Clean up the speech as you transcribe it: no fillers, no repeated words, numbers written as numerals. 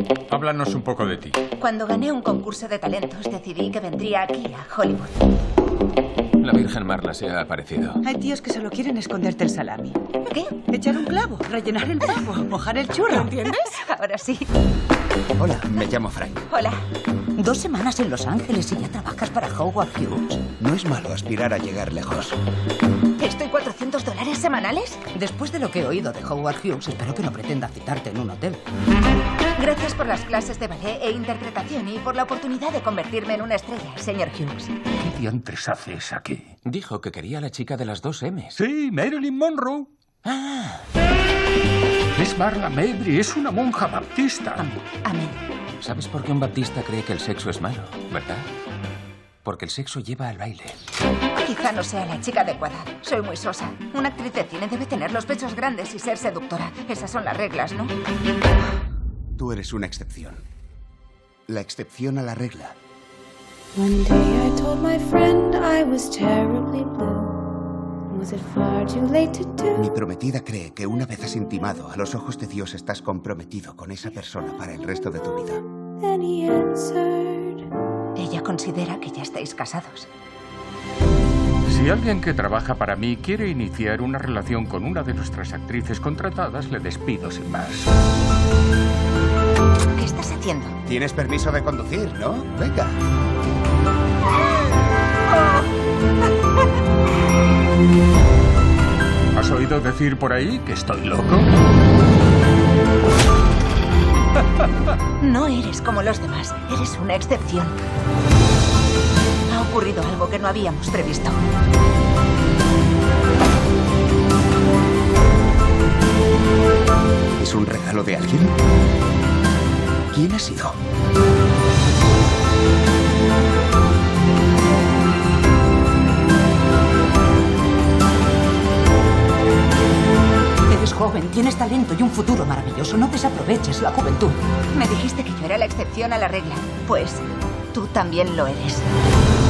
Háblanos un poco de ti. Cuando gané un concurso de talentos, decidí que vendría aquí, a Hollywood. La Virgen Marla se ha aparecido. Hay tíos que solo quieren esconderte el salami. ¿Qué? Echar un clavo, rellenar el pavo, mojar el churro. ¿Entiendes? Ahora sí. Hola, me llamo Frank. Hola. 2 semanas en Los Ángeles y ya trabajas para Howard Hughes. No es malo aspirar a llegar lejos. ¿Estoy $400 semanales? Después de lo que he oído de Howard Hughes, espero que no pretenda citarte en un hotel. Gracias por las clases de ballet e interpretación y por la oportunidad de convertirme en una estrella, señor Hughes. ¿Qué diantres haces aquí? Dijo que quería a la chica de las 2 M's. Sí, Marilyn Monroe. Ah, Es Marla Mabry, es una monja baptista. Amén. ¿sabes por qué un baptista cree que el sexo es malo, verdad? Porque el sexo lleva al baile. Quizá no sea la chica adecuada. Soy muy sosa. Una actriz de cine debe tener los pechos grandes y ser seductora. Esas son las reglas, ¿no? Tú eres una excepción. La excepción a la regla. One day I told my friend I was terribly blue. Was it far too late to Mi do? prometida cree que una vez has intimado, a los ojos de Dios estás comprometido con esa persona para el resto de tu vida. Then he answered. Ella considera que ya estáis casados. Si alguien que trabaja para mí quiere iniciar una relación con una de nuestras actrices contratadas, le despido sin más. ¿Qué estás haciendo? Tienes permiso de conducir, ¿no? Venga. ¿Has oído decir por ahí que estoy loco? No eres como los demás. Eres una excepción. Ha ocurrido algo que no habíamos previsto. ¿Es un regalo de alguien? ¿Quién ha sido? Eres joven, tienes talento y un futuro maravilloso. No desaproveches la juventud. Me dijiste que yo era la excepción a la regla. Pues tú también lo eres.